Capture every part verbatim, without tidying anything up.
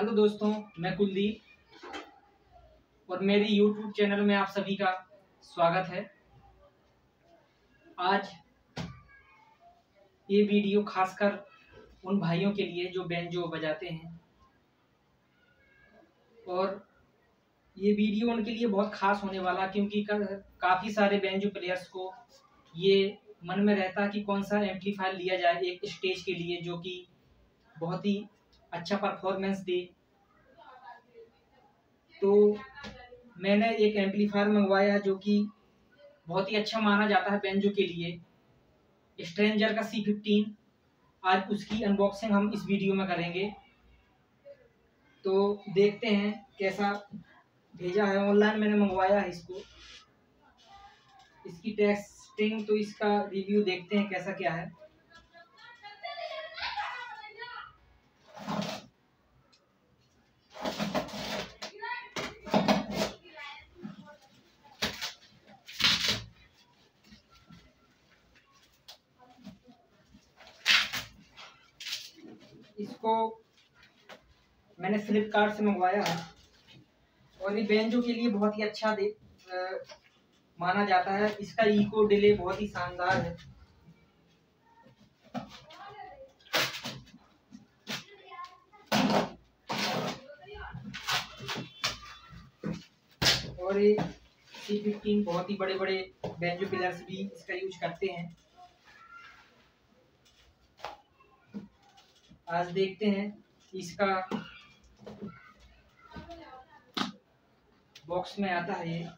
Hello दोस्तों, मैं कुलदीप और मेरी यूट्यूब चैनल में आप सभी का स्वागत है। आज ये वीडियो खासकर उन भाइयों के लिए जो बेंजो बजाते हैं, और ये वीडियो उनके लिए बहुत खास होने वाला, क्योंकि काफ़ी सारे बेंजो प्लेयर्स को ये मन में रहता कि कौन सा एम्पलीफायर लिया जाए एक स्टेज के लिए जो कि बहुत ही अच्छा परफॉर्मेंस दे। तो मैंने एक एम्पलीफायर मंगवाया जो कि बहुत ही अच्छा माना जाता है बेंजो के लिए, स्ट्रेंजर का सी फिफ्टीन। आज उसकी अनबॉक्सिंग हम इस वीडियो में करेंगे, तो देखते हैं कैसा भेजा है। ऑनलाइन मैंने मंगवाया है इसको, इसकी टेस्टिंग तो इसका रिव्यू देखते हैं कैसा क्या है। इसको मैंने फ्लिपकार्ट से मंगवाया है और ये बेंजो के लिए बहुत ही अच्छा दे आ, माना जाता है। इसका इको डिले बहुत ही शानदार है। और ये सी फिफ्टीन बहुत ही बड़े बड़े बेंजो प्लेयर्स भी इसका यूज करते हैं। आज देखते हैं इसका बॉक्स में आता है ये।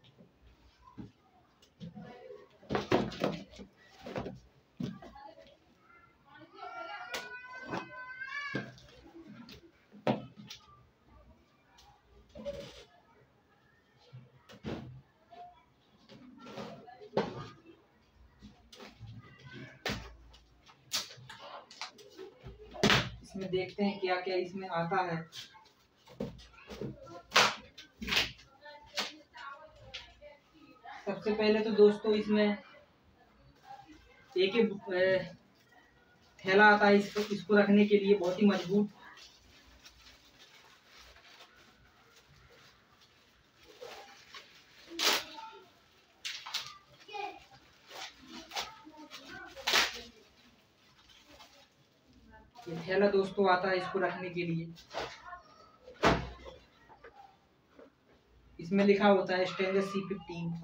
इसमें देखते हैं क्या क्या इसमें आता है। सबसे पहले तो दोस्तों इसमें एक थैला आता है इसको इसको रखने के लिए, बहुत ही मजबूत। ये थैला दोस्तों आता है इसको रखने के लिए। इसमें लिखा होता है स्ट्रेंजर सी फिफ्टीन।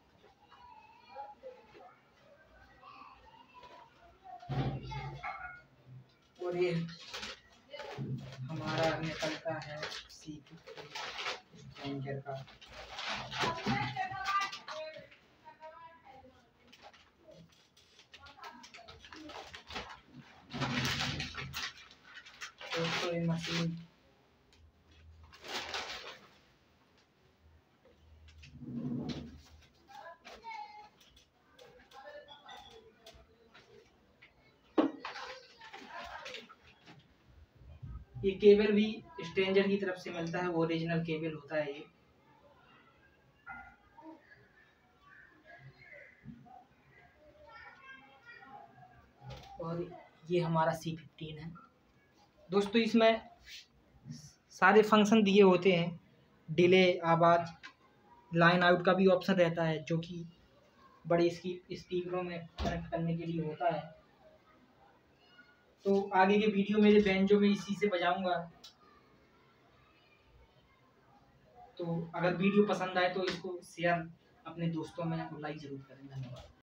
और ये हमारा निकलता है सी फिफ्टीन स्ट्रेंजर का। दोस्तों ये मशीन ये केबल भी स्ट्रेंजर की तरफ से मिलता है, वो ओरिजिनल केबल होता है ये। और ये हमारा सी फिफ्टीन है दोस्तों। इसमें सारे फंक्शन दिए होते हैं, डिले, आवाज़, लाइन आउट का भी ऑप्शन रहता है जो कि बड़ी इसकी स्पीकरों में कनेक्ट करने के लिए होता है। तो आगे के वीडियो मेरे बेंजो में इसी से बजाऊंगा। तो अगर वीडियो पसंद आए तो इसको शेयर अपने दोस्तों में लाइक जरूर करें। धन्यवाद।